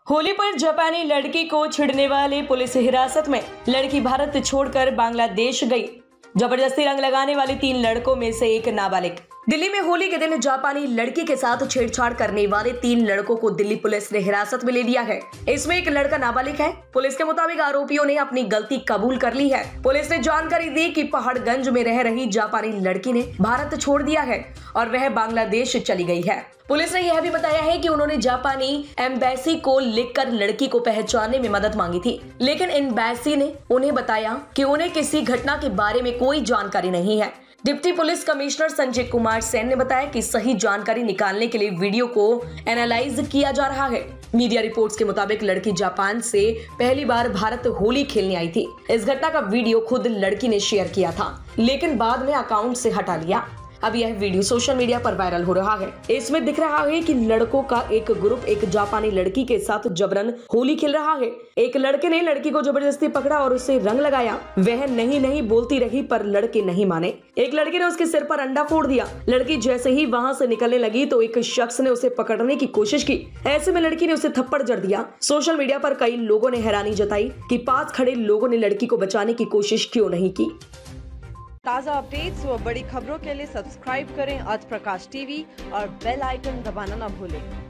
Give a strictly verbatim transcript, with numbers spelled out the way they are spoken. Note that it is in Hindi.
होली पर जापानी लड़की को छेड़ने वाले पुलिस हिरासत में। लड़की भारत छोड़कर बांग्लादेश गई। जबरदस्ती रंग लगाने वाले तीन लड़कों में से एक नाबालिग। दिल्ली में होली के दिन जापानी लड़की के साथ छेड़छाड़ करने वाले तीन लड़कों को दिल्ली पुलिस ने हिरासत में ले लिया है। इसमें एक लड़का नाबालिग है। पुलिस के मुताबिक आरोपियों ने अपनी गलती कबूल कर ली है। पुलिस ने जानकारी दी कि पहाड़गंज में रह रही जापानी लड़की ने भारत छोड़ दिया है और वह बांग्लादेश चली गई है। पुलिस ने यह भी बताया है कि उन्होंने जापानी एम्बेसी को लिखकर लड़की को पहचानने में मदद मांगी थी, लेकिन एम्बेसी ने उन्हें बताया कि उन्हें किसी घटना के बारे में कोई जानकारी नहीं है। Deputy police commissioner Sanjay Kumar Sen ने बताया कि सही जानकारी निकालने के लिए वीडियो को एनालाइज किया जा रहा है। मीडिया रिपोर्ट्स के मुताबिक लड़की जापान से पहली बार भारत होली खेलने आई थी। इस घटना का वीडियो खुद लड़की ने शेयर किया था, लेकिन बाद में अकाउंट से हटा लिया। अब यह वीडियो सोशल मीडिया पर वायरल हो रहा है। इसमें दिख रहा है कि लड़कों का एक ग्रुप एक जापानी लड़की के साथ जबरन होली खेल रहा है। एक लड़के ने लड़की को जबरदस्ती पकड़ा और उसे रंग लगाया। वह नहीं नहीं बोलती रही, पर लड़के नहीं माने। एक लड़के ने उसके सिर पर अंडा फोड़ दिया। लड़की जैसे ही वहां से निकलने लगी तो एक शख्स ने उसे पकड़ने की कोशिश की। ऐसे में लड़की ने उसे थप्पड़ जड़ दिया। सोशल मीडिया पर कई लोगों ने हैरानी जताई कि पास खड़े लोगों ने लड़की को बचाने की कोशिश क्यों नहीं की। ताज़ा अपडेट्स व बड़ी खबरों के लिए सब्सक्राइब करें आज प्रकाश टीवी और बेल आइकन दबाना न भूलें।